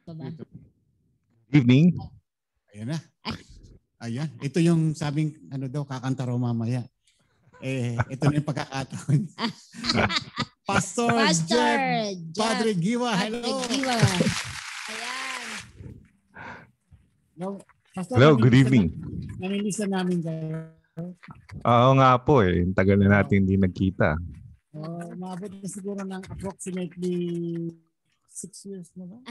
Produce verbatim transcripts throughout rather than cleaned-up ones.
Baba. Evening. Ayan na. Ayan. Ito yung sabing ano daw, kakanta raw mamaya. Eh, ito na yung pagkakataon. Pastor, Pastor Jeff Padre Guiwa. Hello. Padre Guiwa. Ayan. Hello, Pastor, Hello, good evening. Na, namimiss na namin kayo. Oo nga po eh. Tagal na natin hindi nagkita. Oh, umabot na siguro ng approximately six years na ba?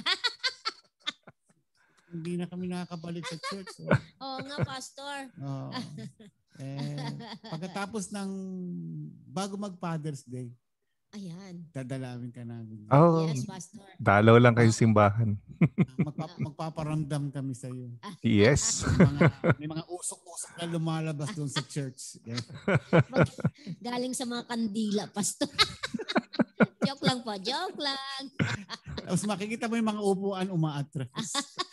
Hindi na kami nakakabalik sa church. So. Oo nga, Pastor. Oh. Eh, pagkatapos ng bago mag-Father's Day, ayan, dadalawin ka namin. Oh, yes, Pastor. Dalaw lang kayo simbahan. Magpa- magpaparamdam kami sa iyo. Yes. May mga, may mga usok-usok na lumalabas doon sa church. Yeah. Mag, galing sa mga kandila, Pastor. Joke lang po, joke lang. Tapos makikita mo yung mga upuan umaatras.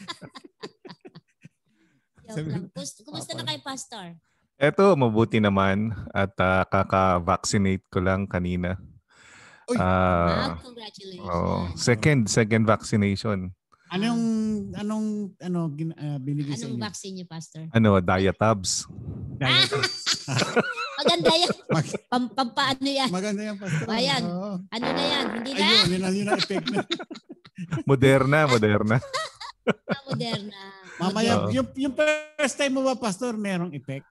Joke lang. Kumusta na kayo, Pastor? Eto, mabuti naman at uh, kaka-vaccinate ko lang kanina. Uy, uh, congratulations. Oh, second second vaccination. Anong anong ano gin, uh, binigay sa inyo? Anong vaccine niyo, Pastor? Ano, Diatabs. Diatabs. Maganda yan. Pam, pampaano yan? Maganda yan, Pastor. Ayan. Oh. Ano na yan? Hindi na? Ayun, yun, yun ang effect na. Moderna, Moderna. Ah, Moderna. Mamaya, oh. yung, yung first time mo ba, Pastor, merong effect?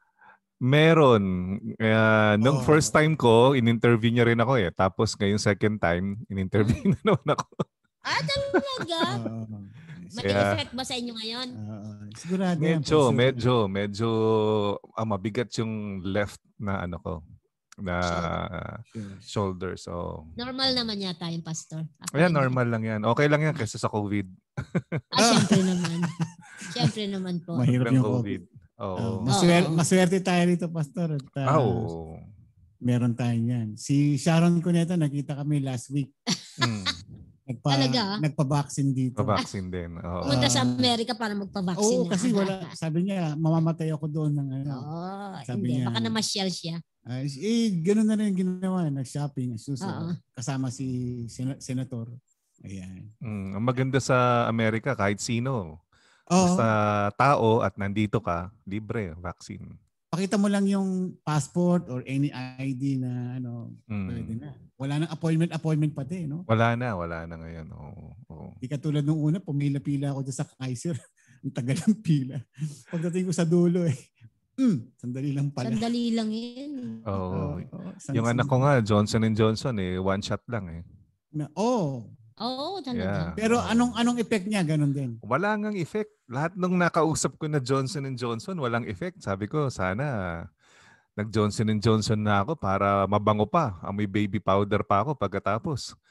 Meron. Uh, nung oh. first time ko, in-interview niya rin ako eh. Tapos ngayong second time, in-interview na naman ako. Ah, talaga? Oh. May yeah. effect ba sa inyo ngayon? Uh, sigurado. Medyo, yan, medyo, medyo ah, mabigat yung left na ano ko, na shoulder. shoulder. So normal naman yata yung, Pastor. Ayan, normal lang yan. Okay lang yan kaysa sa COVID. Ah, syempre naman. Syempre naman po. Mahirap yung COVID. Oh. Uh, maswer- oh. Maswerte tayo dito, Pastor. At, uh, oh. Meron tayo yan. Si Sharon Cuneta, nakita kami last week. mm. Nagpa, Talaga? Nagpa-vaccine dito. Pa-vaccine din. Oh. Pumunta sa Amerika para magpa-vaccine. Oo, kasi wala. Sabi niya, mamamatay ako doon ng ano. Oo, sabi hindi. Niya, baka namasyal siya. Uh, eh, ganoon na rin ginawa. Nag-shopping. Suso, kasama si sen- senator. Ayan. Mm, ang maganda sa Amerika, kahit sino. Oh. Basta tao at nandito ka, libre, vaccine. Pakita mo lang yung passport or any I D na ano, mm. pwede na. Wala nang appointment, appointment pati, no? Wala na, wala na ngayon. Oo. Oh, oh. Di katulad nung una, pumila-pila ako dyan sa Kaiser. Ang tagal ng pila. Pagdating ko sa dulo eh, mm, sandali lang pala. Sandali lang yun. Oo. Oh, oh, yung anak ko nga, Johnson and Johnson eh, one shot lang eh. Na, oh. Oo, talaga. Yeah. Pero anong anong effect niya? Ganon din? Wala ngang effect. Lahat nung nakausap ko na Johnson and Johnson, walang effect. Sabi ko, sana nag-Johnson and Johnson na ako para mabango pa. Amoy baby powder pa ako pagkatapos.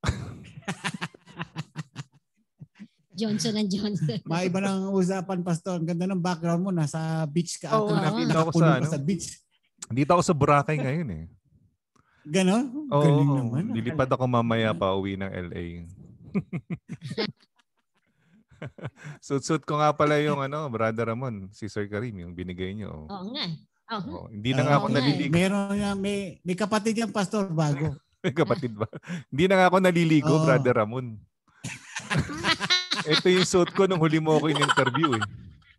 Johnson and Johnson. Maiba ng usapan, Pastor. Ang ganda ng background mo. Nasa beach ka. Oo, oh, nakita ako sa, ano, sa beach. Dito ako sa Boracay ngayon eh. Ganon? Oo, galing naman. Lilipad ako mamaya pa uwi ng L A. Suit-suit ko nga pala yung ano, Brother Ramon, si Sir Karim, yung binigay niyo. Oo nga. Oh, hindi na nga ako naliligo. Meron nga, may, may kapatid yung Pastor bago. May kapatid ba? Hindi na nga ako naliligo, oh. Brother Ramon. Ito yung suit ko nung huli mo ako in-interview eh.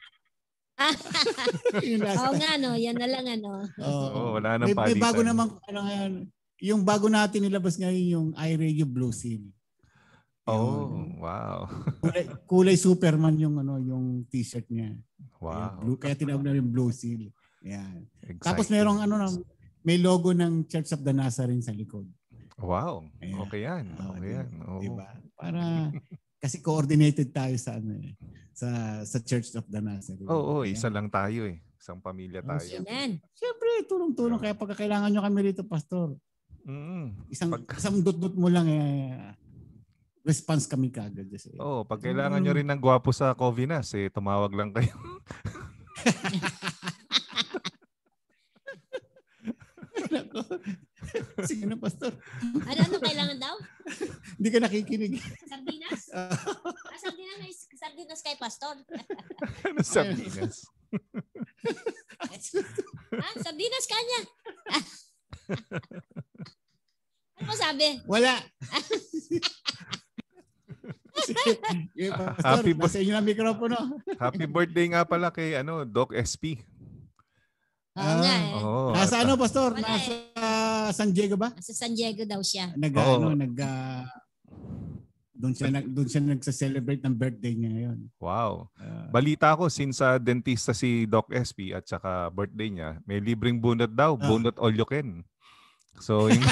Oo nga no, yan na lang ano. Oo, oh, wala nang may, palitan. May bago naman, ano ngayon, yung bago natin nilabas ngayon yung iRadio Blue Seal. Oh, yung, wow. kulay, kulay Superman yung ano, yung t-shirt niya. Wow. Blue, kaya tinawag na yung Blue Seal. Yan. Tapos merong ano na, may logo ng Church of the Nazarene sa likod. Wow. Ayan. Okay yan. Okay yan. Oh. Diba? Para kasi coordinated tayo sa ano eh, sa sa Church of the Nazarene. Oo, oh, oh, isa lang tayo eh. Isang pamilya tayo. Amen. Siyempre, tulong-tulong. Kaya pagka kailangan nyo kami rito, Pastor. Mm-hmm. Isang, pag... isang dut-dut mo lang eh, response kami kagad. Oo, oh, pag kailangan mm. nyo rin ng gwapo sa Covinas, eh, tumawag lang kayo. Sige na, Pastor. Ano, ano kailangan daw? Hindi ka nakikinig. Sardinas? Uh, ah, sardinas, sardinas kay Pastor. Ano sardinas? ah, sardinas kanya. Ano mo sabi? Wala. Eh, Pastor, Happy nasa inyo na mikropono. Happy birthday nga pala kay ano, Doc S P. Oo nga eh. Oo. Nasa at, ano, ah, Pastor? Wala Nasa San Diego ba? Sa San Diego daw siya. Nag, Oo. ano, nag, ah, doon siya, nag, doon siya nagsa-celebrate ng birthday niya ngayon. Wow. Ah, Balita ko, since sa dentista si Doc S P at saka birthday niya, may libreng bunot daw, Ah. bunot all you can. So, yung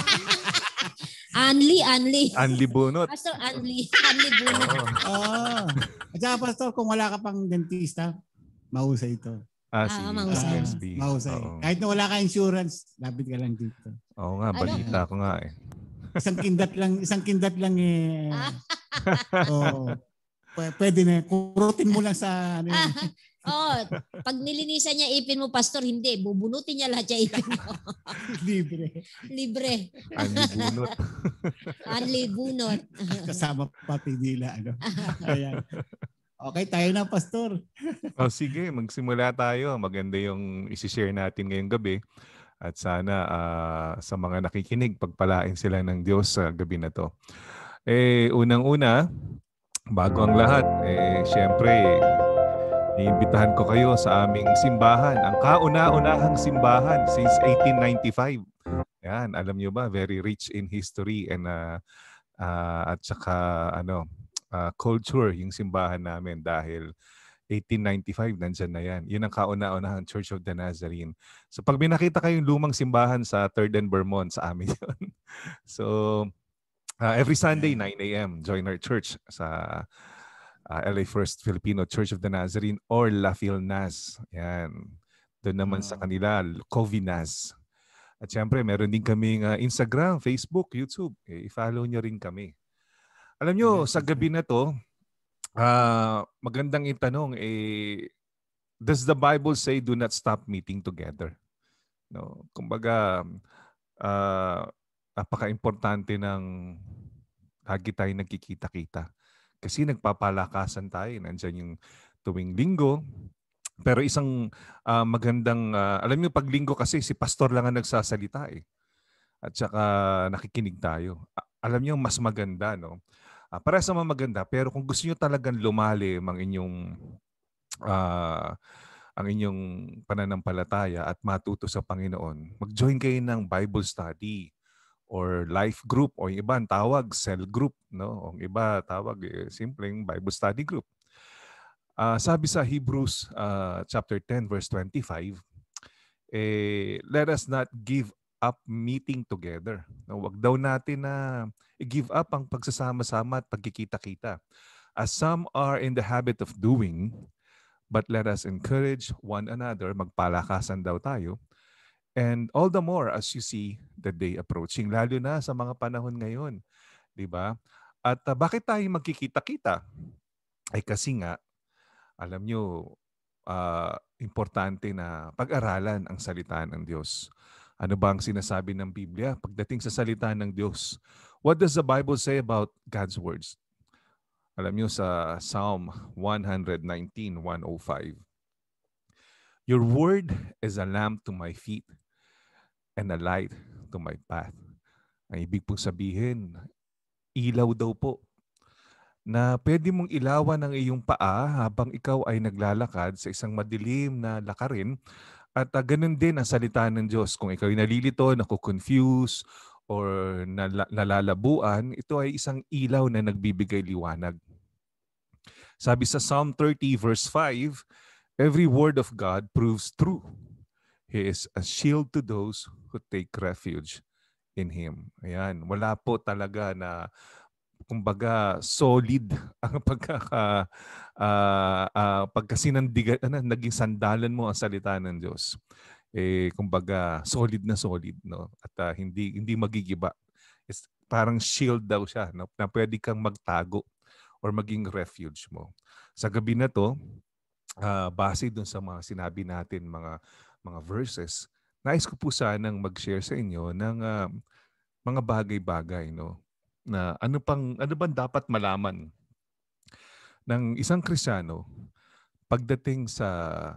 Anli, Anli. Anli bunot. Pastor Anli, Anli bunot. Oo. ah. At saka, Pastor, kung wala ka pang dentista, mahusay ito. Ah, si Ah, Doc mahusay. S P. Mahusay. Oo. Kahit na wala ka insurance, lapit ka lang dito. Oo nga, Ano? balita ko nga eh. Isang kindat lang, isang kindat lang eh. Ah. Oh, p- pwede na. Kurutin mo lang sa ano yun. Oo, pag nilinisan niya ipin mo, Pastor, hindi. Bubunutin niya lahat yung ipin mo. Libre. Libre. Anli bunot. Anli bunot. Kasama pati dila. Ano. Ayan. Okay, tayo na, Pastor. O sige, magsimula tayo. Maganda yung isi-share natin ngayong gabi. At sana ah, sa mga nakikinig, pagpalain sila ng Diyos sa gabi na to. Eh, unang-una, bago ang lahat, eh, syempre, iimbitahan ko kayo sa aming simbahan. Ang kauna-unahang simbahan since eighteen ninety-five. Yan, alam nyo ba, very rich in history and uh, uh, at saka ano, uh, culture yung simbahan namin dahil eighteen ninety-five, nandyan na yan. Yun ang kauna-unahang Church of the Nazarene. So pag may nakita kayong lumang simbahan sa third and Vermont, sa amin yun. So uh, every Sunday, nine a.m., join our church sa uh, L A First Filipino Church of the Nazarene or La Filnas. Yan. Doon naman sa kanila, Covinas. At syempre, meron din kaming uh, Instagram, Facebook, YouTube. Eh, i-follow nyo rin kami. Alam nyo, Yes, sa gabi na to, uh, magandang itanong, eh, does the Bible say do not stop meeting together? No? Kumbaga, uh, napaka-importante ng lagi tayo nagkikita-kita. Kasi nagpapalakasan tayo. Nandyan yung tuwing linggo. Pero isang uh, magandang, uh, alam niyo pag linggo kasi si pastor lang ang nagsasalita eh. At saka nakikinig tayo. Uh, alam niyo mas maganda, no? Uh, para sa mga maganda, pero kung gusto niyo talagang lumalim ang inyong uh, ang inyong pananampalataya at matuto sa Panginoon, mag-join kayo ng Bible study or life group o yung iba ang tawag cell group, no? O yung iba tawag eh, simpleng Bible study group. Uh, sabi sa Hebrews uh, chapter ten verse twenty-five, eh, let us not give up meeting together. No, wag daw natin na i-give up ang pagsasama-sama at pagkikita-kita. As some are in the habit of doing, but let us encourage one another. Magpalakasan daw tayo. And all the more as you see the day approaching, lalo na sa mga panahon ngayon, di ba? At uh, bakit tayo magkikita-kita? Ay kasi nga, alam nyo, uh, importante na pag-aralan ang salita ng Diyos. Ano ba ang sinasabi ng Biblia pagdating sa salita ng Diyos? What does the Bible say about God's words? Alam nyo sa Psalm one nineteen, one oh five, your word is a lamp to my feet and a light to my path. Ang ibig pong sabihin, ilaw daw po na pwede mong ilawan ang iyong paa habang ikaw ay naglalakad sa isang madilim na lakarin. At uh, ganun din ang salita ng Diyos. Kung ikaw ay nalilito, naku-confuse, or nal- nalalabuan, ito ay isang ilaw na nagbibigay liwanag. Sabi sa Psalm thirty verse five, every word of God proves true. He is a shield to those who take refuge in Him. Ayan, wala po talaga na kumbaga solid ang pagkaka uh, uh, pagkasinandigan ano, naging sandalan mo ang salita ng Diyos. Eh kumbaga solid na solid, no? At uh, hindi hindi magigiba. It's parang shield daw siya, no? Na pwede kang magtago or maging refuge mo. Sa gabi na to, uh, base dun sa mga sinabi natin mga mga verses, nais ko po sanang mag-share sa inyo ng uh, mga bagay-bagay, no? Na ano pang ano bang dapat malaman ng isang Kristiyano pagdating sa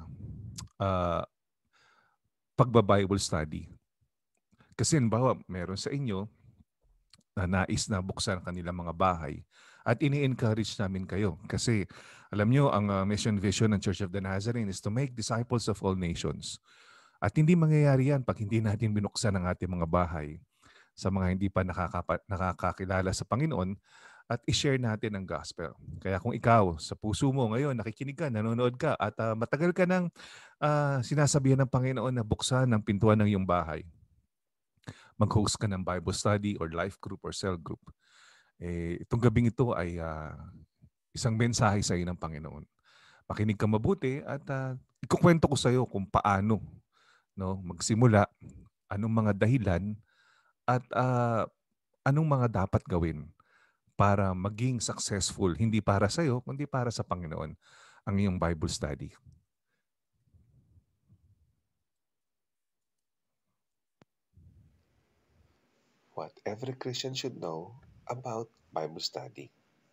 uh, pagba-Bible study. Kasi halimbawa, meron sa inyo na nais na buksan ang kanilang mga bahay. At ini-encourage namin kayo kasi alam nyo, ang uh, mission vision ng Church of the Nazarene is to make disciples of all nations. At hindi mangyayari yan pag hindi natin binuksan ang ating mga bahay sa mga hindi pa nakakapa- nakakakilala sa Panginoon at i-share natin ang gospel. Kaya kung ikaw, sa puso mo ngayon, nakikinig ka, nanonood ka, at uh, matagal ka nang uh, sinasabihan ng Panginoon na buksan ang pintuan ng iyong bahay, mag-host ka ng Bible study or life group or cell group. Eh, itong gabing ito ay uh, isang mensahe sa iyo ng Panginoon. Makinig ka mabuti at uh, ikukwento ko sa iyo kung paano no, magsimula, anong mga dahilan at uh, anong mga dapat gawin para maging successful, hindi para sa iyo, kundi para sa Panginoon, ang iyong Bible study. What every Christian should know about Bible study.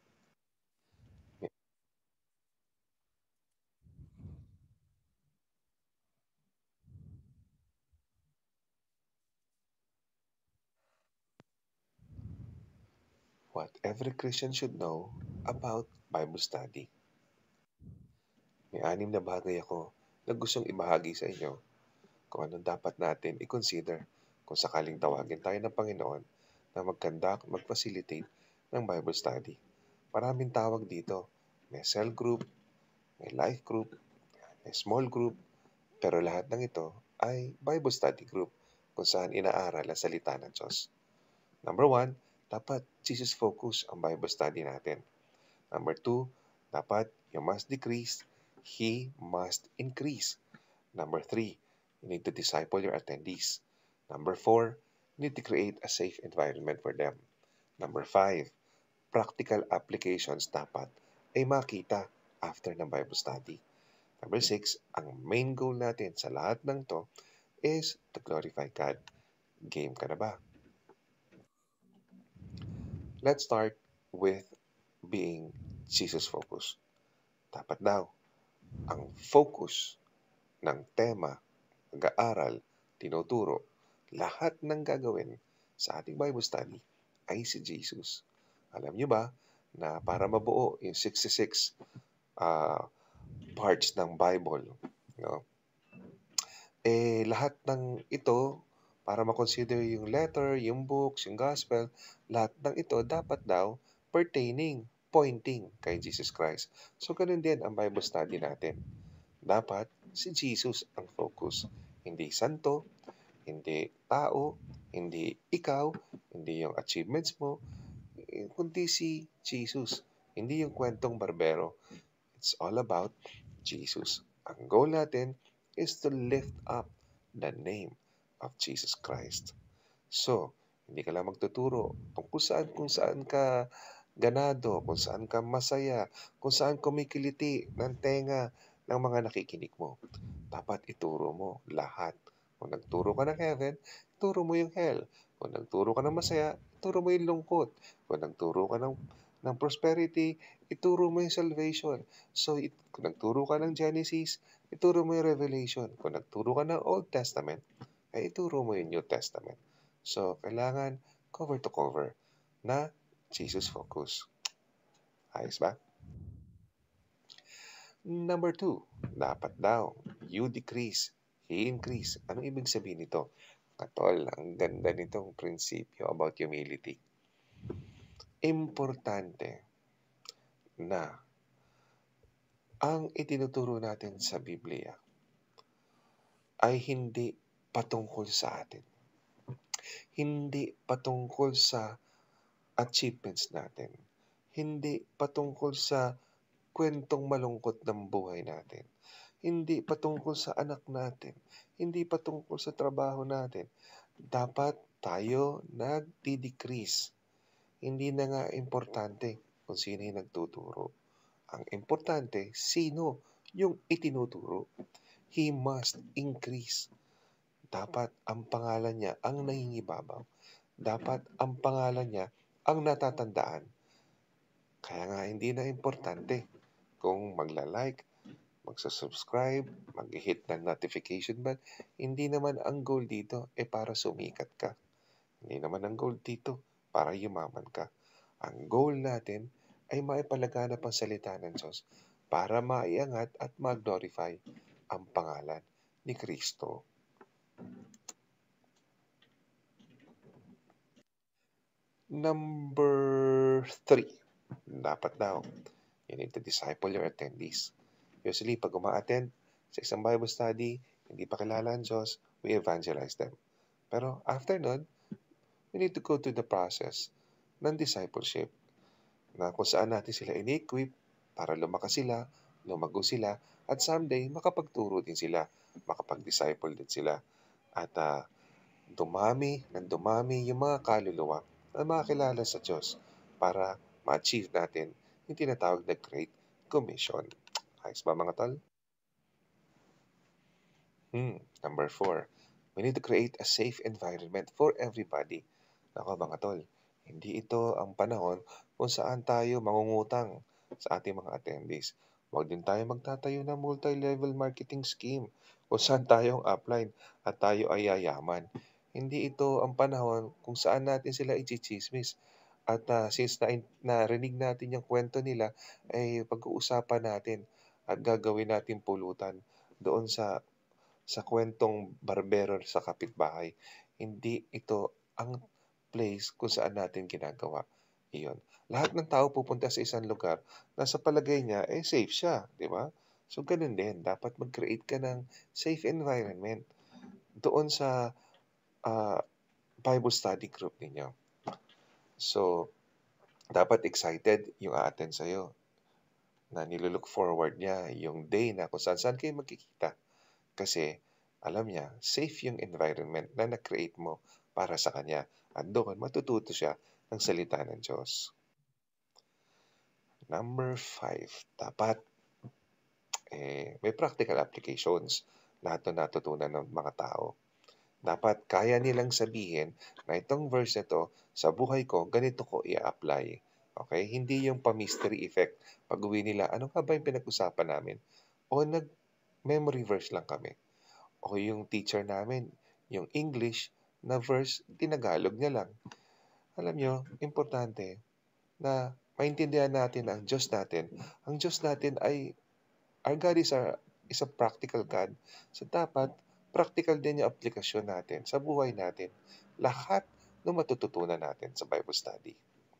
What every Christian should know about Bible study. May anim na bagay ako na gustong ibahagi sa inyo kung anong dapat natin i-consider kung sakaling tawagin tayo ng Panginoon na mag-conduct, mag-facilitate ng Bible study. Maraming tawag dito. May cell group, may life group, may small group, pero lahat ng ito ay Bible study group kung saan inaaral ang salita ng Diyos. Number one, dapat Jesus focus ang Bible study natin. Number two, dapat you must decrease, He must increase. Number three, you need to disciple your attendees. Number four, you need to create a safe environment for them. Number five, practical applications dapat ay makita after ng Bible study. Number six, ang main goal natin sa lahat ng to is to glorify God. Game ka na ba? Let's start with being Jesus-focused. Dapat daw, ang focus ng tema, pag-aaral, tinuturo, lahat ng gagawin sa ating Bible study ay si Jesus. Alam niyo ba na para mabuo yung sixty-six uh, parts ng Bible, no? Eh, lahat ng ito, para makonsider yung letter, yung books, yung gospel, lahat ng ito dapat daw pertaining, pointing kay Jesus Christ. So, ganun din ang Bible study natin. Dapat si Jesus ang focus. Hindi santo, hindi tao, hindi ikaw, hindi yung achievements mo, kundi si Jesus. Hindi yung kwentong barbero. It's all about Jesus. Ang goal natin is to lift up the name of Jesus Christ. So, hindi ka lang magtuturo kung saan, kung saan ka ganado, kung saan ka masaya, kung saan kumikiliti ng tenga ng mga nakikinig mo. Dapat ituro mo lahat. Kung nagturo ka ng heaven, ituro mo yung hell. Kung nagturo ka ng masaya, ituro mo yung lungkot. Kung nagturo ka ng, ng prosperity, ituro mo yung salvation. So, it, kung nagturo ka ng Genesis, ituro mo yung Revelation. Kung nagturo ka ng Old Testament, ay ituro mo yung New Testament. So, kailangan cover to cover na Jesus focus. Ayos ba? Number two, dapat daw, you decrease, He increase. Anong ibig sabihin nito? Katol, ang ganda nitong prinsipyo about humility. Importante na ang itinuturo natin sa Biblia ay hindi patungkol sa atin. Hindi patungkol sa achievements natin. Hindi patungkol sa kwentong malungkot ng buhay natin. Hindi patungkol sa anak natin. Hindi patungkol sa trabaho natin. Dapat tayo nag-decrease. Hindi na nga importante kung sino yung nagtuturo. Ang importante, sino yung itinuturo. He must increase. Dapat ang pangalan niya ang nangingibabaw. Dapat ang pangalan niya ang natatandaan. Kaya nga hindi na importante kung magla-like, magsa-subscribe, mag-hit ng notification bell. Hindi naman ang goal dito ay para sumikat ka. Hindi naman ang goal dito para yumaman ka. Ang goal natin ay maipalaganap ang salita ng Diyos para maiangat at mag-glorify ang pangalan ni Kristo. Number three, dapat daw, you need to disciple your attendees. Usually, pag uma-attend sa isang Bible study, hindi pa kilala ang Diyos, we evangelize them. Pero after nun, we need to go through the process ng discipleship na kung saan natin sila in-equip para lumakas sila, lumago sila, at someday makapagturo din sila, makapag-disciple din sila. At uh, dumami ng dumami yung mga kaluluwa na makakilala sa Diyos para ma-achieve natin yung tinatawag na Great Commission. Ayos ba mga tol? Hmm, number four, we need to create a safe environment for everybody. Ako mga tol, hindi ito ang panahon kung saan tayo mangungutang sa ating mga attendees. Huwag din tayo magtatayo ng multi-level marketing scheme kung saan tayo ang upline at tayo ay yayaman. Hindi ito ang panahon kung saan natin sila i-chismis. At uh, since na, narinig natin yung kwento nila, ay pag-uusapan natin at gagawin natin pulutan doon sa sa kwentong barbero sa kapitbahay. Hindi ito ang place kung saan natin ginagawa. Iyon. Lahat ng tao pupunta sa isang lugar na sa palagay niya, eh safe siya. Di ba? So, ganun din. Dapat mag-create ka ng safe environment doon sa uh, Bible study group ninyo. So, dapat excited yung a-attend sa'yo na nilulook forward niya yung day na kung saan saan kayo magkikita. Kasi, alam niya, safe yung environment na na-create mo para sa kanya. At doon, matututo siya ng salita ng Diyos. Number five, dapat eh, may practical applications na ito natutunan ng mga tao. Dapat kaya nilang sabihin na itong verse na ito, sa buhay ko, ganito ko i-apply. Okay? Hindi yung pa-mystery effect. Pag uwi nila, ano ka ba yung pinag-usapan namin? O nag-memory verse lang kami. O yung teacher namin, yung English na verse, tinagalog niya lang. Alam nyo, importante na maintindihan natin ang Diyos natin. Ang Diyos natin ay, our God is a, is a practical God. So dapat, practical din yung aplikasyon natin sa buhay natin. Lahat ng matututunan natin sa Bible study.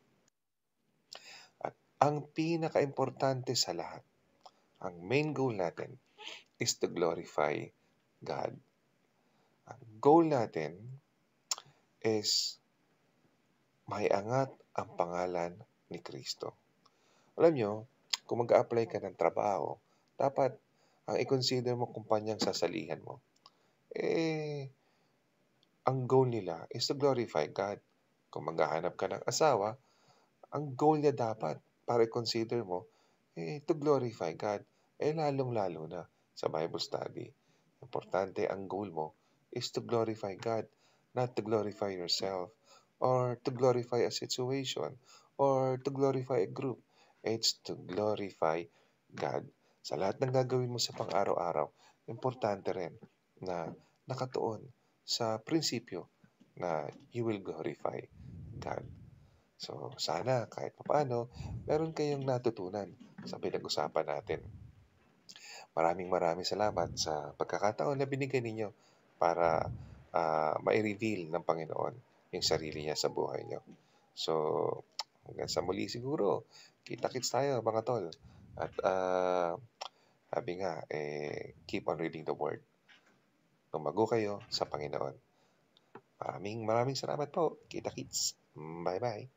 At ang pinaka-importante sa lahat, ang main goal natin is to glorify God. Ang goal natin is maiangat ang pangalan ni Kristo. Alam nyo, kung mag-a-apply ka ng trabaho, dapat ang i-consider mo kumpanyang sasalihan mo. Eh, ang goal nila is to glorify God. Kung maghahanap ka ng asawa, ang goal niya dapat para i-consider mo, eh, to glorify God. Eh, lalong-lalo na sa Bible study. Importante ang goal mo is to glorify God, not to glorify yourself, or to glorify a situation, or to glorify a group. It's to glorify God. Sa lahat ng gagawin mo sa pang-araw-araw, importante rin na nakatuon sa prinsipyo na you will glorify God. So, sana kahit paano, meron kayong natutunan sa pinag-usapan natin. Maraming maraming salamat sa pagkakataon na binigay ninyo para uh, ma-reveal ng Panginoon yung sarili niya sa buhay niyo. So, hanggang sa muli siguro, kita-kits tayo mga tol. At uh, sabi nga, eh, keep on reading the Word. Lumago kayo sa Panginoon. Maraming maraming salamat po. Kita-kits. Bye-bye.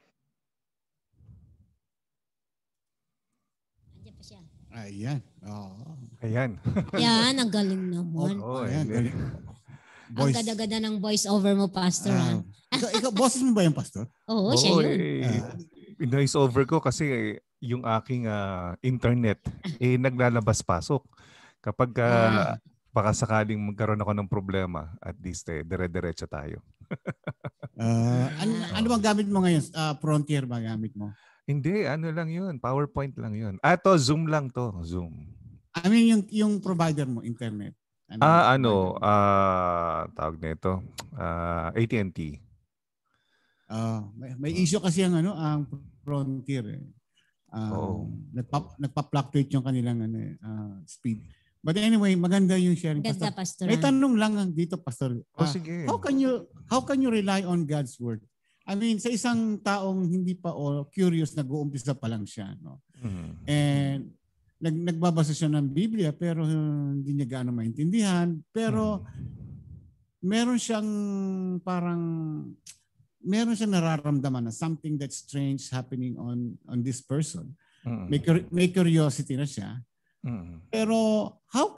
Andiyan pa siya. Ayan. Oo. Ayan. Yan, ang galing naman. Oo, Ayan, hindi. galing. Ang Voice. gada-gada ng voice over mo, Pastor. Ah, ah. ikaw, ikaw, boses mo ba yung pastor? Oo, siya yun. Eh, Ah. Pinoy's over ko kasi eh, yung aking uh, internet eh naglalabas-pasok. Kapag uh, Ah. baka sakaling magkaroon ako ng problema, at least eh, dire-diretso tayo. Uh, ano, ano bang gamit mo ngayon? Uh, Frontier ba gamit mo? Hindi, ano lang yun. PowerPoint lang yun. Ah, to, Zoom lang to. Zoom. I mean, yung, yung provider mo, internet. Ano Ah, ano, ah, uh, tawag nito, uh, A T and T. Uh, may, may issue kasi ang ano ang frontier eh. Uh, Oo. nagpa, nagpa-fluctuate yung kanilang ano, uh, speed. But anyway, maganda yung sharing. Ganda, Pastor. Pastor. May tanong lang dito, Pastor. Oh, Uh, sige. how can you how can you rely on God's word? I mean, sa isang taong hindi pa o curious, nag-uumpisa pa lang siya, no? Mm. And nag nagbabasa siya ng Biblia pero hindi niya gaano maintindihan, pero Mm. meron siyang parang meron siyang nararamdaman na something that's strange happening on on this person. Mm. May, may curiosity na siya. Mm. Pero how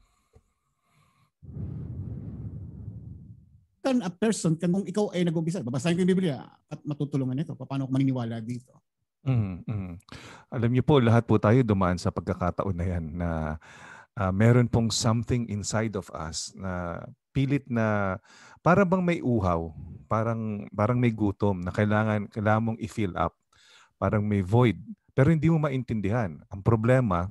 can a person, kung ikaw ay nag-umpisa, babasahin ko yung Biblia at matutulungan nito, paano ako maniniwala dito? Mm. Mm. Alam niyo po, lahat po tayo dumaan sa pagkakataon na yan na uh, meron pong something inside of us na pilit na parang bang may uhaw, parang parang may gutom na kailangan kailangan mong i-fill up, parang may void, pero hindi mo maintindihan. Ang problema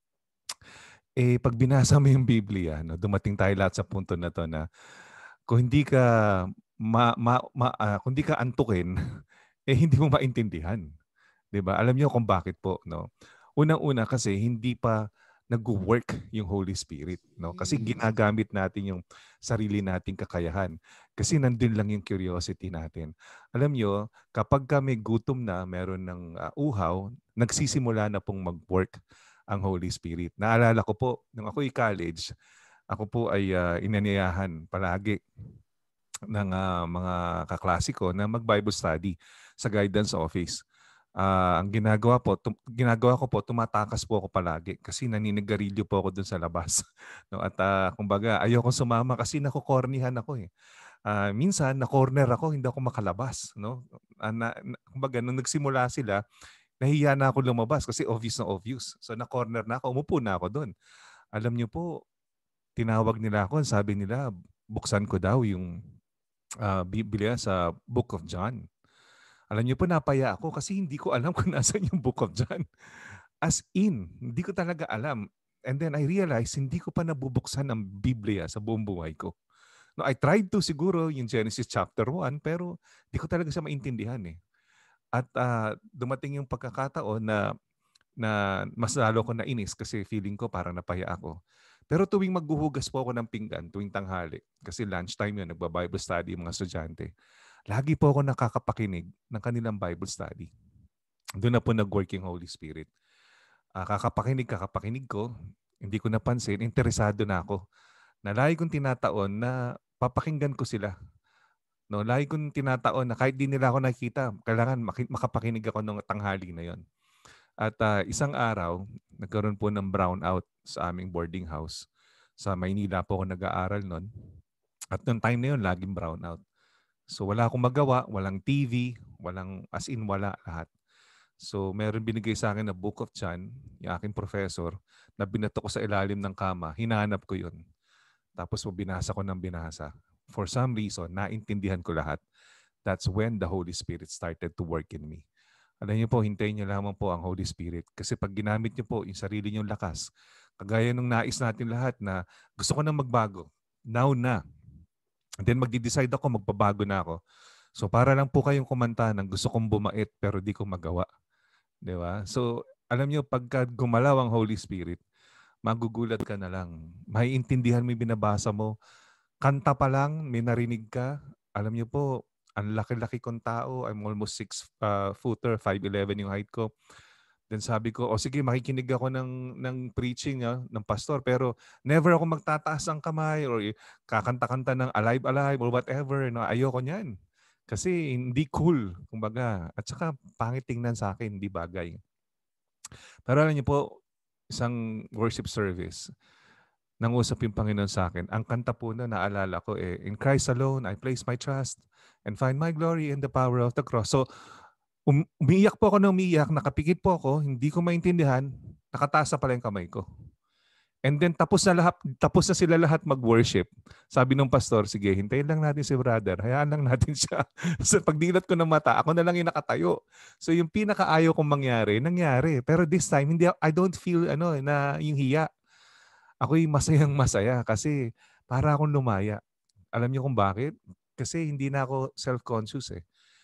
eh pag binasa mo yung Biblia, no, dumating tayo lahat sa punto na to na kung hindi ka ma, ma, ma uh, kung hindi ka antukin, eh hindi mo maintindihan. 'Di ba? Alam niyo kung bakit po, no? Unang-una kasi hindi pa nag-work yung Holy Spirit, no? Kasi ginagamit natin yung sarili nating kakayahan. Kasi nandun lang yung curiosity natin. Alam niyo, kapag ka may gutom na, meron ng uh, uhaw, nagsisimula na pong mag-work ang Holy Spirit. Naalala ko po, nung ako'y college, ako po ay uh, inanyayahan palagi ng uh, mga kaklase ko na mag-Bible study sa guidance office. Uh, ang ginagawa po, tum- ginagawa ko po, tumatakas po ako palagi kasi naninigarilyo po ako dun sa labas. No? At uh, kumbaga, ayoko sumama kasi nakukornihan ako eh. Uh, minsan, na-corner ako, hindi ako makalabas. No? Uh, na, na, kumbaga, nung nagsimula sila, nahiya na ako lumabas kasi obvious na obvious. So, na-corner na ako, umupo na ako dun. Alam niyo po, tinawag nila ako, sabi nila, buksan ko daw yung uh, Biblia sa Book of John. Alam niyo po, napaya ako kasi hindi ko alam kung nasan yung Book of John. As in, hindi ko talaga alam. And then I realized, hindi ko pa nabubuksan ang Biblia sa buong buhay ko. No, I tried to siguro yung Genesis chapter one, pero hindi ko talaga siya maintindihan eh. At uh, dumating yung pagkakataon na, na mas lalo ko nainis kasi feeling ko parang napaya ako. Pero tuwing maghuhugas po ako ng pinggan, tuwing tanghali, kasi lunchtime yun, nagba-Bible study yung mga estudyante, lagi po ako nakakapakinig ng kanilang Bible study. Doon na po nag-work yung Holy Spirit. Uh, kakapakinig, kakapakinig ko, hindi ko napansin, interesado na ako. Na lagi kong tinataon na papakinggan ko sila. No, lagi kong tinataon na kahit di nila ako nakikita, kailangan makapakinig ako ng tanghali na yon. At uh, isang araw, nagkaroon po ng brownout sa aming boarding house. Sa Maynila po ako nag-aaral noon. At noong time na yun, laging brownout. So wala akong magawa, walang T V, walang as in wala lahat. So meron binigay sa akin na Book of John, yung aking professor, na binato ko sa ilalim ng kama. Hinahanap ko yun. Tapos binasa ko ng binasa. For some reason, naintindihan ko lahat. That's when the Holy Spirit started to work in me. Alam niyo po, hintayin niyo lamang po ang Holy Spirit. Kasi pag ginamit niyo po yung sarili niyong lakas, kagaya nung nais natin lahat na gusto ko na magbago, now na. And then magdi-decide ako, magbabago na ako. So para lang po kayong kumanta ng gusto kong bumait pero di ko magawa. Di ba? So alam niyo, pagka gumalaw ang Holy Spirit, magugulat ka na lang. Maiintindihan mo yung binabasa mo. Kanta pa lang, may narinig ka. Alam niyo po, ang laki-laki kong tao. I'm almost six uh, footer, five eleven yung height ko. Then sabi ko, o oh, sige, makikinig ako ng, ng preaching ah, ng pastor. Pero never ako magtataas ng kamay or kakanta-kanta ng alive, alive or whatever. No, ayoko niyan. Kasi hindi cool, kumbaga. At saka pangit tingnan sa akin, hindi bagay. Pero alam niyo po, isang worship service, nangusap yung Panginoon sa akin. Ang kanta po na naalala ko eh, in Christ alone, I place my trust and find my glory in the power of the cross. So, um, umiiyak po ako na umiiyak, nakapikit po ako, hindi ko maintindihan, nakataas na pala yung kamay ko. And then tapos na lahat, tapos na sila lahat mag-worship. Sabi ng pastor, sige, hintayin lang natin si brother. Hayaan lang natin siya. So pagdilat ko ng mata, ako na lang yung nakatayo. So yung pinakaayaw kong mangyari, nangyari. Pero this time, hindi, I don't feel ano na yung hiya. Ako'y masayang masaya kasi para akong lumaya. Alam niyo kung bakit? Kasi hindi na ako self-conscious eh.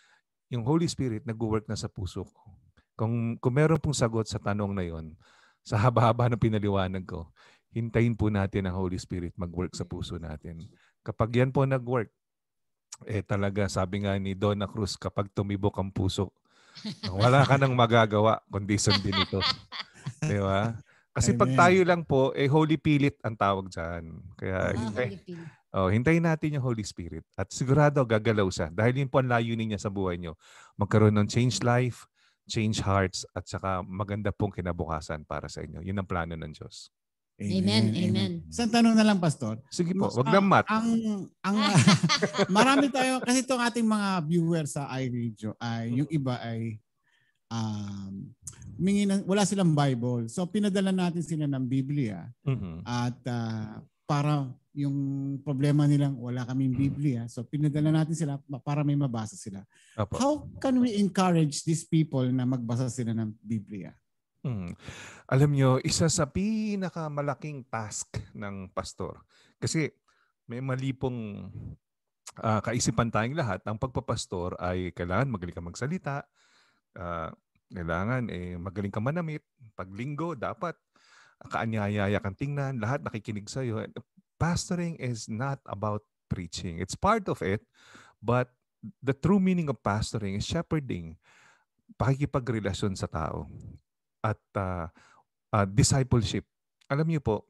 yung Holy Spirit nag-work na sa puso ko. Kung, kung meron pong sagot sa tanong na yon, sa haba-haba ng pinaliwanag ko, hintayin po natin ang Holy Spirit mag-work sa puso natin. Kapag yan po nag-work, eh talaga sabi nga ni Donna Cruz, kapag tumibok ang puso, wala ka nang magagawa kundi sundin ito. Di ba? Kasi pag Amen. tayo lang po, eh Holy Pilit ang tawag dyan. Kaya Ah, hintay, Holy Spirit. oh, hintayin natin yung Holy Spirit. At sigurado gagalaw siya. Dahil yun po ang layunin niya sa buhay niyo. Magkaroon ng change life, change hearts, at saka maganda pong kinabukasan para sa inyo. Yun ang plano ng Diyos. Amen, amen. Isang tanong na lang, Pastor. Sige po, wag Ah, lang mat. Ang, ang marami tayo, kasi itong ating mga viewers sa iRadio, ay yung iba ay um, humingi ng, wala silang Bible. So pinadala natin sila ng Biblia Mhm. at ah, para yung problema nilang wala kaming Biblia. So pinadala natin sila para may mabasa sila. Opo. How can we encourage these people na magbasa sila ng Biblia? Hmm. Alam nyo, isa sa pinakamalaking task ng pastor. Kasi may mali pong ah, kaisipan tayong lahat. Ang pagpapastor ay kailangan magaling ka magsalita. ah, kailangan eh, magaling ka manamit. Pag linggo, dapat kaanyayaya kang tingnan. Lahat nakikinig sa'yo. Pastoring is not about preaching. It's part of it. But the true meaning of pastoring is shepherding. Pakikipagrelasyon sa tao. At ah, ah, discipleship. Alam niyo po,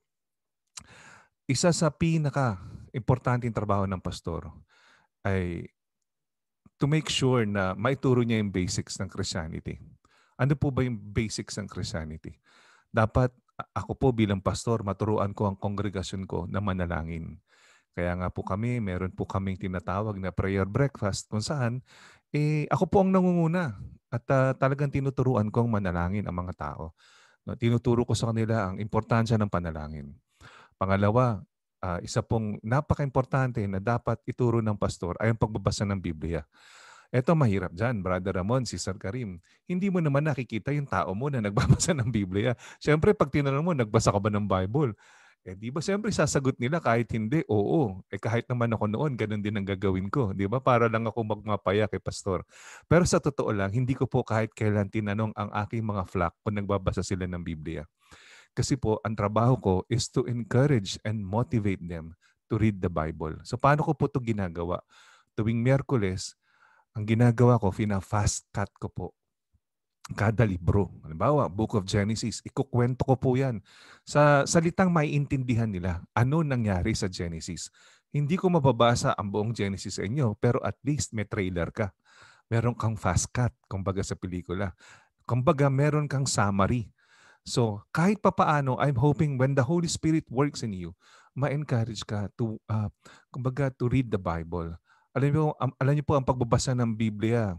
isa sa pinaka-importanting trabaho ng pastor ay to make sure na maituro niya yung basics ng Christianity. Ano po ba yung basics ng Christianity? Dapat a- ako po bilang pastor, maturuan ko ang kongregasyon ko na manalangin. Kaya nga po kami, meron po kaming tinatawag na prayer breakfast kung saan eh, ako po ang nangunguna at ah, talagang tinuturuan kong manalangin ang mga tao. No, tinuturo ko sa kanila ang importansya ng panalangin. Pangalawa, ah, isa pong napaka-importante na dapat ituro ng pastor ay ang pagbabasa ng Biblia. Ito mahirap dyan, Brother Ramon, Sister Karim. Hindi mo naman nakikita yung tao mo na nagbabasa ng Biblia. Siyempre, pag tinanong mo, nagbasa ka ba ng Bible? Eh di ba siyempre sasagot nila kahit hindi, oo. Eh kahit naman ako noon, ganun din ang gagawin ko. Di ba? Para lang ako magmapaya kay pastor. Pero sa totoo lang, hindi ko po kahit kailan tinanong ang aking mga flock kung nagbabasa sila ng Biblia. Kasi po, ang trabaho ko is to encourage and motivate them to read the Bible. So paano ko po ito ginagawa? Tuwing Miyerkules, ang ginagawa ko, fina-fast cut ko po kada libro. Halimbawa, Book of Genesis, ikukwento ko po yan. Sa salitang maiintindihan nila, ano nangyari sa Genesis. Hindi ko mababasa ang buong Genesis sa inyo, pero at least may trailer ka. Meron kang fast cut, kumbaga sa pelikula. Kumbaga, meron kang summary. So, kahit papaano, I'm hoping when the Holy Spirit works in you, ma-encourage ka to, uh, kumbaga, to read the Bible. Alam niyo, um, alam niyo po, ang pagbabasa ng Biblia,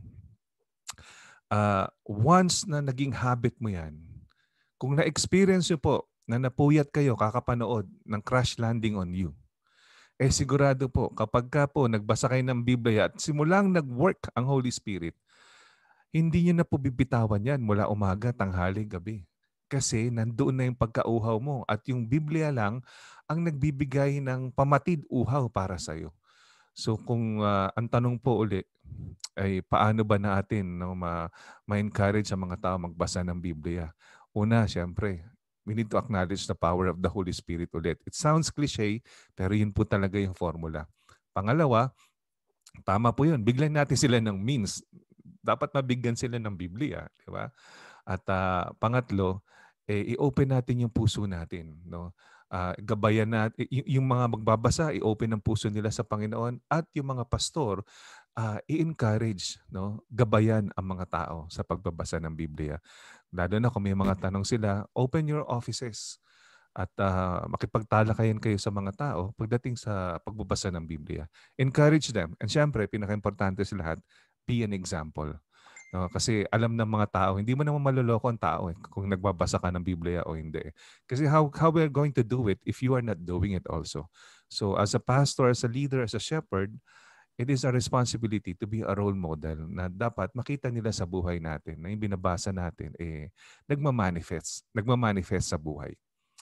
uh, once na naging habit mo yan, kung na-experience niyo po na napuyat kayo kakapanood ng crash landing on you, eh sigurado po, kapag ka po nagbasa kayo ng Biblia at simulang nag-work ang Holy Spirit, hindi niyo na po bibitawan yan mula umaga, tanghali, gabi. Kasi nandoon na yung pagkauhaw mo at yung Biblia lang ang nagbibigay ng pamatid uhaw para sa'yo. So kung uh, ang tanong po uli ay paano ba natin no, ma- ma-encourage ang mga tao magbasa ng Biblia? Una, siyempre, we need to acknowledge the power of the Holy Spirit ulit. It sounds cliche, pero yun po talaga yung formula. Pangalawa, tama po yun. Bigyan natin sila ng means. Dapat mabigyan sila ng Biblia, di ba? At uh, pangatlo, eh, i-open natin yung puso natin, no? Uh, gabayan natin y- yung mga magbabasa, i-open ang puso nila sa Panginoon at yung mga pastor, uh, i-encourage, no? Gabayan ang mga tao sa pagbabasa ng Biblia. Lalo na kung may mga tanong sila, open your offices at uh, makipagtalakayan kayo sa mga tao pagdating sa pagbabasa ng Biblia. Encourage them. And syempre, pinaka-importante sa lahat, be an example. No, kasi alam ng mga tao, hindi mo naman maloloko ang tao eh, kung nagbabasa ka ng Biblia o hindi. Kasi how, how we're going to do it if you are not doing it also? So as a pastor, as a leader, as a shepherd, it is our responsibility to be a role model na dapat makita nila sa buhay natin na yung binabasa natin eh nagmamanifest, nagmamanifest sa buhay.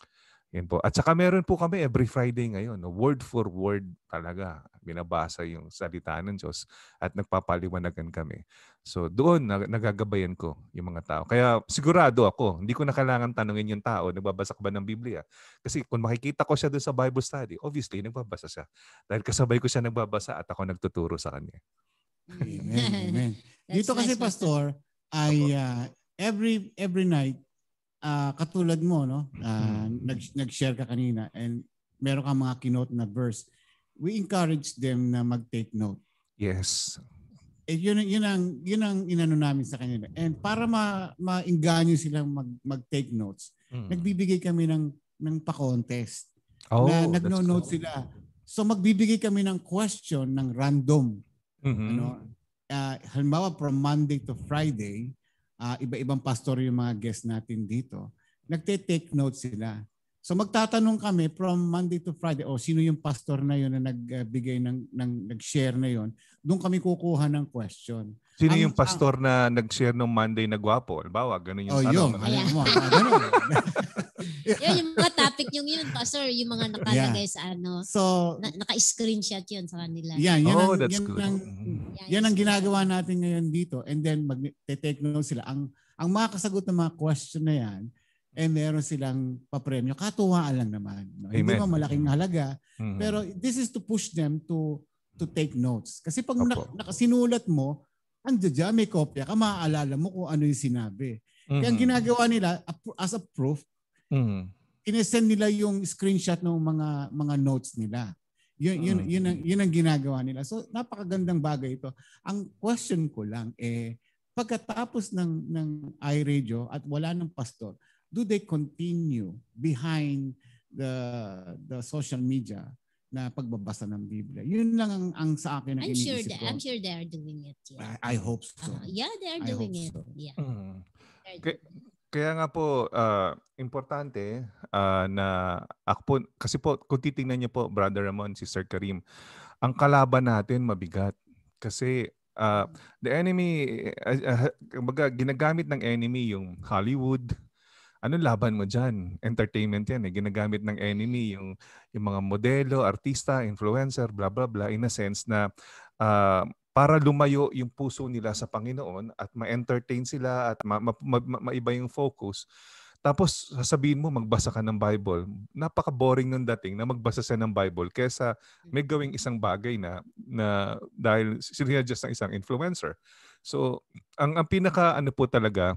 Yan po. At saka meron po kami every Friday ngayon, no? Word for word talaga. Binabasa yung salita ng Diyos at nagpapaliwanagan kami. So doon nag- nagagabayan ko yung mga tao. Kaya sigurado ako, hindi ko na kailangan tanungin yung tao, nagbabasa ka ba ng Biblia? Kasi kung makikita ko siya doon sa Bible study, obviously nagbabasa siya. Dahil kasabay ko siya nagbabasa at ako nagtuturo sa kanya. Amen. Amen. That's Dito kasi, nice, Pastor. Pastor, ay uh, every every night, uh, katulad mo, no? Uh, Hmm. nag, nag-share ka kanina and meron kang mga kinote na verse. We encourage them na mag-take note. Yes. Eh, yun, yun, ang, yun ang inano namin sa kanila. And para ma, ma-inganyo silang mag, mag-take notes, Hmm. nagbibigay kami ng, ng pa-contest. Oh, na that's nagno-note good. sila. So magbibigay kami ng question ng random. Mhm. Ano, uh, halimbawa from Monday to Friday, uh, iba-ibang pastor yung mga guests natin dito. Nagte-take notes sila. So magtatanong kami from Monday to Friday, o oh, sino yung pastor na yun na nagbigay ng, ng nag-share na yun, doon kami kukuha ng question. Sino Ang- yung pastor na nag-share nung Monday na gwapo? Halimbawa, ganun yung Oh, tanong. yun. no? Ayan. Mo, ah, ganun. Yun, yung mga topic yung yun, Pastor, yung mga nakalagay sa ano, So, na, naka-screenshot yun sa kanila. yan, yan Oh, ang, that's yan good. ang, Mhm. yan ang ginagawa natin ngayon dito. And then mag-take note sila. Ang ang mga kasagot ng mga question na yan, eh meron silang papremyo. Katuwaan lang naman. No? Hindi Amen. mo malaking halaga. Mhm. Pero this is to push them to to take notes. Kasi pag Opo. nak- nakasinulat mo, andiyan dyan, may kopya ka, maaalala mo kung ano yung sinabi. Kaya ang Mhm. ginagawa nila, as a proof, Mhm. inesend nila yung screenshot ng mga mga notes nila. Yun yun Mm. yun ang, yun ang ginagawa nila. So napakagandang bagay ito. Ang question ko lang eh pagkatapos ng ng iRadio at wala ng pastor, do they continue behind the the social media na pagbabasa ng Biblia? Yun lang ang, ang sa akin ang I'm sure iniisip that, ko. I'm sure they are doing it. Yeah. I, I hope so. Uh, yeah, they are I doing hope it. so. Yeah. Mhm. They're Kaya, doing it. kaya nga po, ah, importante ah, na ako po, kasi po, kung titingnan niyo po, Brother Ramon, si Sir Karim, ang kalaban natin mabigat. Kasi ah, the enemy, uh, uh, kumbaga, ginagamit ng enemy yung Hollywood. Anong laban mo dyan? Entertainment yan eh. Ginagamit ng enemy yung, yung mga modelo, artista, influencer, blah, blah, blah, in a sense na ah, para lumayo yung puso nila sa Panginoon at ma-entertain sila at ma- ma- ma- ma- maiba yung focus. Tapos sasabihin mo magbasa ka ng Bible. Napaka-boring nung dating na magbasa siya ng Bible kaysa may gawing isang bagay na na dahil sila just ng isang influencer. So ang ang pinaka ano po talaga,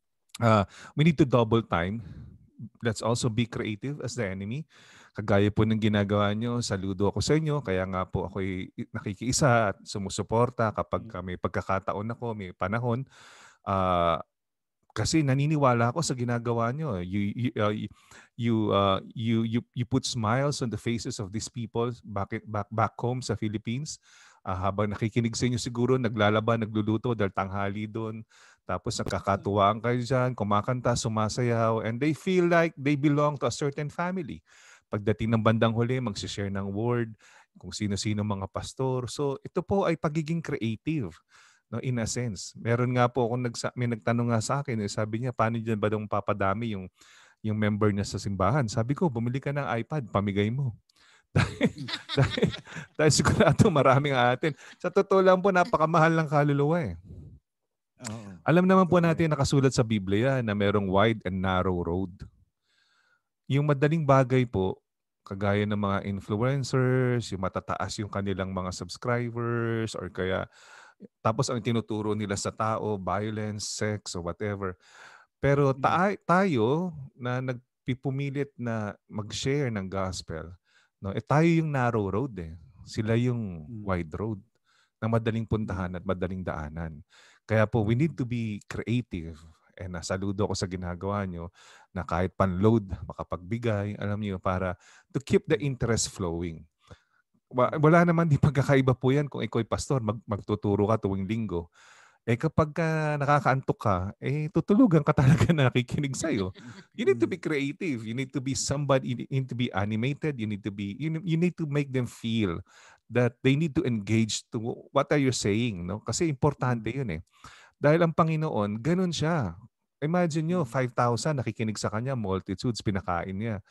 uh, we need to double time. Let's also be creative as the enemy. Kagaya po ng ginagawa nyo, saludo ako sa inyo. Kaya nga po ako'y nakikiisa at sumusuporta kapag may pagkakataon ako, may panahon. Uh, kasi naniniwala ako sa ginagawa nyo. You you uh, you, uh, you you you put smiles on the faces of these people back back back home sa Philippines. Uh, habang nakikinig sa inyo siguro, naglalaba, nagluluto dahil tanghali doon. Tapos nagkakatuwaan kayo dyan, kumakanta, sumasayaw, and they feel like they belong to a certain family. Pagdating ng bandang huli, magsishare ng word, kung sino-sino mga pastor. So ito po ay pagiging creative. No, in a sense. Meron nga po akong nagsa- may nagtanong nga sa akin, eh, sabi niya, paano dyan ba dong papadami yung, yung member niya sa simbahan? Sabi ko, bumili ka ng iPad, pamigay mo. dahil, dahil, dahil sigurado maraming atin. Sa totoo lang po, napakamahal ng kaluluwa eh. Oo. Alam naman po Totoo. natin nakasulat sa Biblia na merong wide and narrow road. Yung madaling bagay po, kagaya ng mga influencers, yung matataas yung kanilang mga subscribers, or kaya tapos ang tinuturo nila sa tao, violence, sex, or whatever. Pero ta- tayo na nagpipumilit na mag-share ng gospel, no? Eh tayo yung narrow road eh. Sila yung wide road na madaling puntahan at madaling daanan. Kaya po, we need to be creative. And nasaludo ako sa ginagawa nyo na kahit pan-load, makapagbigay, alam niyo, para to keep the interest flowing. Wala naman di pagkakaiba po yan kung ikaw ay pastor, mag, magtuturo ka tuwing linggo. Eh kapag ka nakakaantok ka, eh tutulugan ka talaga na nakikinig sa'yo. You need to be creative. You need to be somebody, you need to be animated. You need to be, you, you need to make them feel that they need to engage to what are you saying. No? Kasi importante yun eh. Dahil ang Panginoon, ganun siya. Imagine nyo, five thousand nakikinig sa kanya, multitudes, pinakain niya.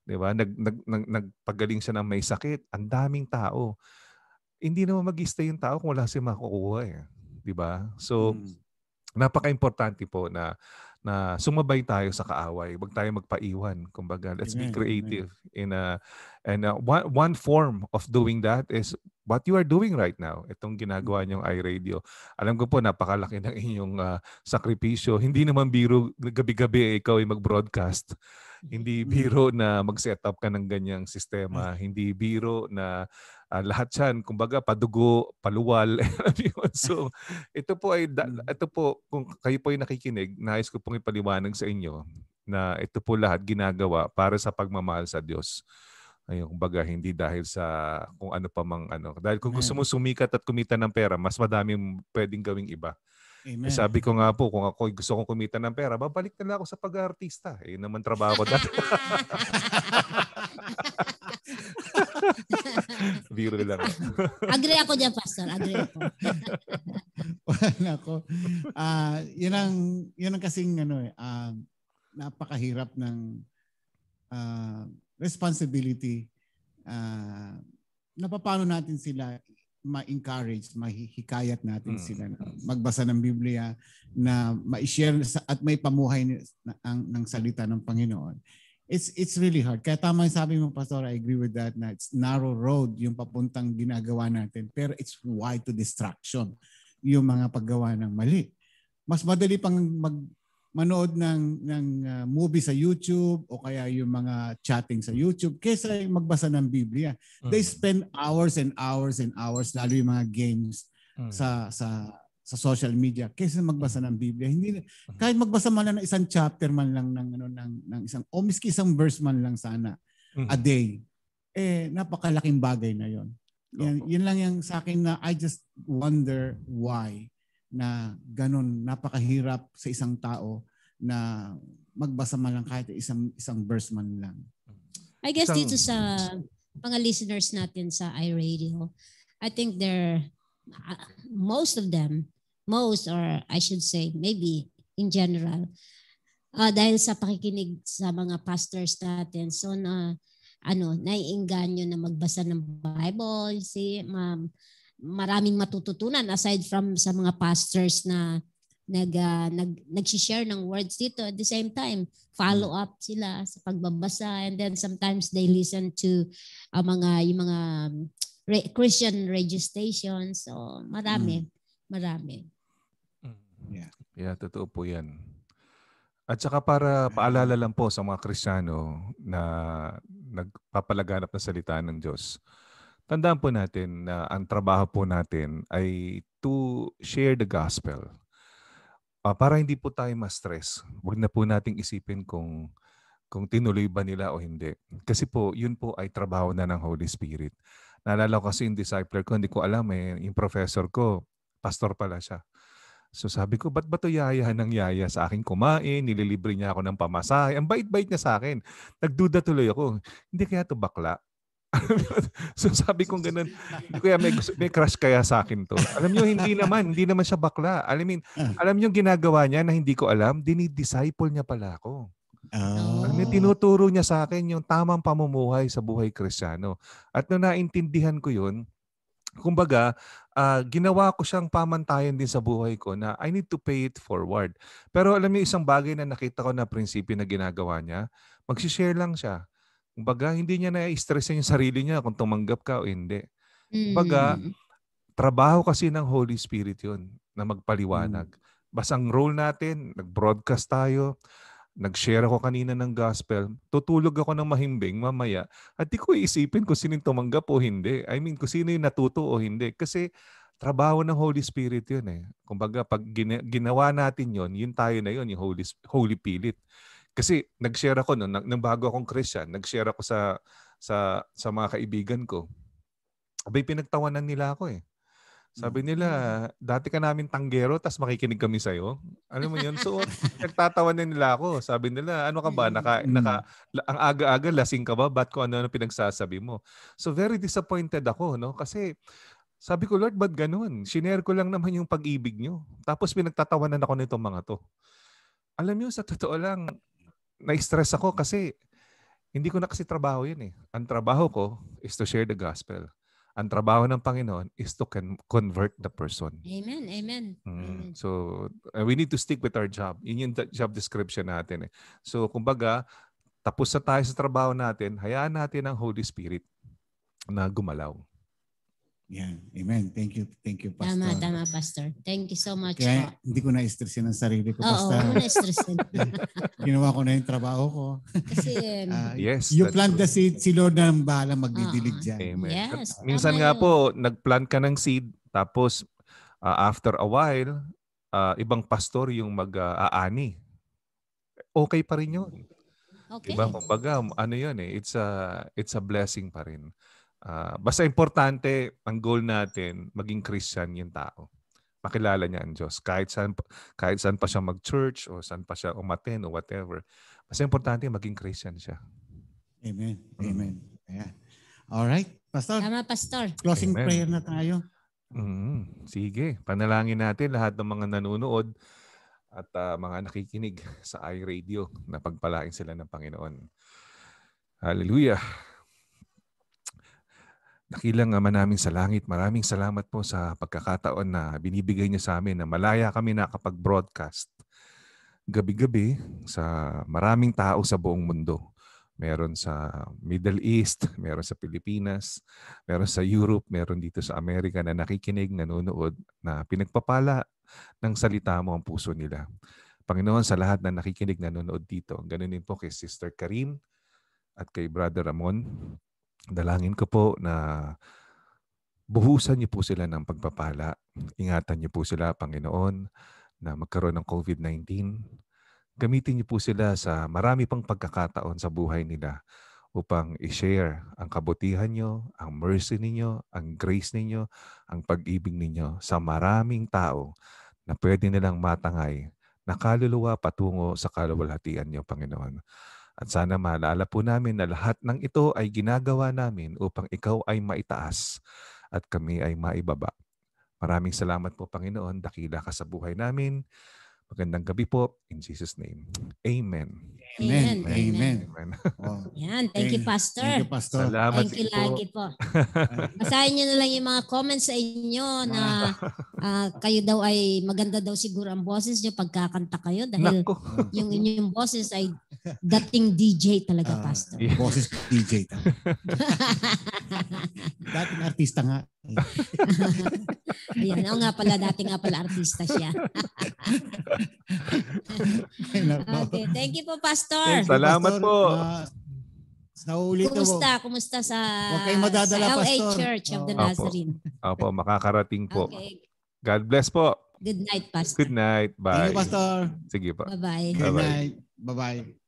'Di ba? Nag, nag, nag, nagpagaling siya ng may sakit. Ang daming tao. Hindi naman mag-stay yung tao kung wala siya makukuha eh. 'Di ba? So, Mm. napaka-importante po na na sumabay tayo sa kaaway. Huwag tayo magpaiwan. Kumbaga, let's be Amen. creative in a and uh, one one form of doing that is what you are doing right now. Itong ginagawa niyong iRadio. Alam ko po napakalaki ng inyong uh, sakripisyo. Hindi naman biro gabi-gabi eh, ikaw ay mag-broadcast. Hindi biro na mag-set up ka ng ganyang sistema. Hindi biro na uh, lahat yan, kumbaga padugo, paluwal. So, ito po ay da- ito po kung kayo po ay nakikinig, nais ko pong ipaliwanag sa inyo na ito po lahat ginagawa para sa pagmamahal sa Diyos. Ayun, kumbaga hindi dahil sa kung ano pa mang ano. Dahil kung gusto mo sumikat at kumita ng pera, mas madaming pwedeng gawing iba. Amen. Eh, sabi ko nga po, kung ako gusto kong kumita ng pera, babalik na lang ako sa pag-aartista. Eh, naman trabaho ko dati. Biro lang. Agree ako dyan, Pastor. Agree ako. Nako. Ah, yun ang yun ang kasing ano eh, uh, napakahirap ng uh, responsibility uh, na paano natin sila ma-encourage, mahihikayat natin hmm. sila na magbasa ng Biblia, na ma-share at may pamuhay ng, ng salita ng Panginoon. It's it's really hard. Kaya tama yung sabi mo, Pastor, I agree with that, na it's narrow road yung papuntang ginagawa natin, pero it's wide to distraction yung mga paggawa ng mali. Mas madali pang mag manood ng ng uh, movie sa YouTube o kaya yung mga chatting sa YouTube kaysa magbasa ng Biblia. Mm. They spend hours and hours and hours, lalo yung mga games mm. sa sa sa social media kaysa magbasa ng Biblia. Hindi kahit magbasa man lang ng isang chapter man lang ng ano ng ng isang o miski isang verse man lang sana mm. a day. Eh napakalaking bagay na 'yon. Yan, yun lang yung sa akin na I just wonder why na ganun, napakahirap sa isang tao na magbasa man lang kahit isang isang verse man lang. I guess Isang, dito sa mga listeners natin sa iRadio, I think they're, uh, most of them, most or I should say maybe in general, uh, dahil sa pakikinig sa mga pastors natin, so na ano, naiinganyo na magbasa ng Bible, see, ma'am, maraming matututunan aside from sa mga pastors na nag uh, nag nag-share ng words dito. At the same time, follow up sila sa pagbabasa, and then sometimes they listen to uh, mga yung mga re- Christian radio stations. So marami, mm. marami. Yeah. Yeah, totoo po 'yan. At saka para paalala lang po sa mga Kristiyano na nagpapalaganap ng salita ng Diyos. Tandaan po natin na ang trabaho po natin ay to share the gospel. Uh, para hindi po tayo ma-stress, huwag na po nating isipin kung, kung tinuloy ba nila o hindi. Kasi po, yun po ay trabaho na ng Holy Spirit. Naalala ko kasi yung discipler ko, hindi ko alam eh, yung professor ko, pastor pala siya. So sabi ko, ba't ba ito yaya ng yaya sa akin kumain? Nililibre niya ako ng pamasahe. Ang bait-bait niya sa akin. Nagduda tuloy ako. Hindi kaya ito bakla? So sabi kong ganun, kuya may, may crush kaya sa akin to. Alam niyo, hindi naman, hindi naman siya bakla. I mean, alam niyo ginagawa niya na hindi ko alam, dinidisciple niya pala ako. Oh. Alam niyo, tinuturo niya sa akin yung tamang pamumuhay sa buhay Kristiyano. At nung naintindihan ko yun, kumbaga, uh, ginawa ko siyang pamantayan din sa buhay ko na I need to pay it forward. Pero alam niyo, isang bagay na nakita ko na prinsipyo na ginagawa niya, mag-share lang siya. Kumbaga, hindi niya na-stressin yung sarili niya kung tumanggap ka o hindi. Kumbaga, mm. trabaho kasi ng Holy Spirit yun na magpaliwanag. Mm. Basang role natin, nag-broadcast tayo, nag-share ako kanina ng gospel, tutulog ako ng mahimbing mamaya, at di ko iisipin kung sino yung tumanggap o hindi. I mean, kung sino yung natuto o hindi. Kasi trabaho ng Holy Spirit yun eh. Kumbaga, pag ginawa natin yun, yun tayo na yun, yung Holy, Holy Pilit. Kasi nag-share ako noon, nang bago akong Christian, nag-share ako sa sa sa mga kaibigan ko. Abay, pinagtawanan nila ako eh. Sabi nila, dati ka namin tanggero, tas makikinig kami sa'yo. Alam mo yun? So, nagtatawanan nila ako. Sabi nila, ano ka ba? Naka, naka, ang aga-aga, lasing ka ba? Ba't ko ano-ano pinagsasabi mo? So, very disappointed ako, no? Kasi, sabi ko, Lord, ba't ganun? Shinare ko lang naman yung pag-ibig nyo. Tapos, pinagtatawanan ako nitong mga to. Alam nyo, sa totoo lang, na-stress ako kasi Hindi ko na kasi trabaho yun eh. Ang trabaho ko is to share the gospel. Ang trabaho ng Panginoon is to con- convert the person. Amen. Amen. Mm. Amen. So, uh, we need to stick with our job. Yun yung job description natin eh. So, kumbaga, tapos na tayo sa trabaho natin, hayaan natin ang Holy Spirit na gumalaw. Yan. Amen. Thank you. Thank you, Pastor. Tama, tama, Pastor. Thank you so much. Kaya po. hindi ko na-stressin ang sarili ko, Oo, Pastor. oo, na-stressin. Ginawa ko na yung trabaho ko. Kasi, Ah, Yes, you that's plant true. the seed, si Lord na ang bahala magdidilig Oo. dyan. Amen. yes. Minsan tama nga yun. po, nag-plant ka ng seed, tapos uh, after a while, uh, ibang pastor yung mag-aani. Okay pa rin yun. Okay. Diba? Kumbaga, ano yun eh, it's a, it's a blessing pa rin. Uh, basta importante, ang goal natin, maging Christian yung tao. Makilala niya ang Diyos. Kahit saan, kahit saan pa siya mag-church o saan pa siya umaten o whatever. Basta importante, maging Christian siya. Amen. Mm. Amen. Ayan. Alright, Pastor. Tama, Pastor. Closing Amen. prayer na tayo. Mm, sige, panalangin natin lahat ng mga nanonood at uh, mga nakikinig sa iRadio na pagpalain sila ng Panginoon. Hallelujah. Dakilang Ama namin sa langit, maraming salamat po sa pagkakataon na binibigay niyo sa amin na malaya kami nakapag-broadcast gabi-gabi sa maraming tao sa buong mundo. Meron sa Middle East, meron sa Pilipinas, meron sa Europe, meron dito sa Amerika na nakikinig, nanonood, na pinagpapala ng salita mo ang puso nila. Panginoon, sa lahat na nakikinig, nanonood dito, ganun din po kay Sister Karin at kay Brother Ramon. Dalangin ko po na buhusan niyo po sila ng pagpapala. Ingatan niyo po sila, Panginoon, na magkaroon ng COVID nineteen. Gamitin niyo po sila sa marami pang pagkakataon sa buhay nila upang i-share ang kabutihan niyo, ang mercy ninyo, ang grace ninyo, ang pag-ibig ninyo sa maraming tao na pwede nilang matangay na kaluluwa patungo sa kaluwalhatian niyo, Panginoon. At sana maalala po namin na lahat ng ito ay ginagawa namin upang ikaw ay maitaas at kami ay maibaba. Maraming salamat po, Panginoon. Dakila ka sa buhay namin. Magandang gabi po. In Jesus' name. Amen. Amen. Amen. Amen. Amen. Oh. Yan. Thank you, Pastor. Thank you, Pastor. Salamat Thank you din po. lagi po. Basahin niyo na lang yung mga comments sa inyo na uh, kayo daw ay maganda daw siguro ang boses niyo pagkakanta kayo dahil Nako. yung inyong boses ay dating D J talaga, Ah, Pastor. Yeah. Boses D J. Dating artista nga. Ayan. Oo nga pala, dati nga pala artista siya. Okay. Thank you po, Pastor. Thank you, Salamat Pastor. po. Uh, sa ulitin mo. Kumusta? Kumusta sa, Huwag kayong madadala, sa L A Pastor. Church of the Opo. Nazarene? Opo, makakarating po. Okay. God bless po. Good night, Pastor. Good night. Thank Bye. you, Pastor. Sige po. Bye-bye. Good Bye-bye. night. Bye-bye.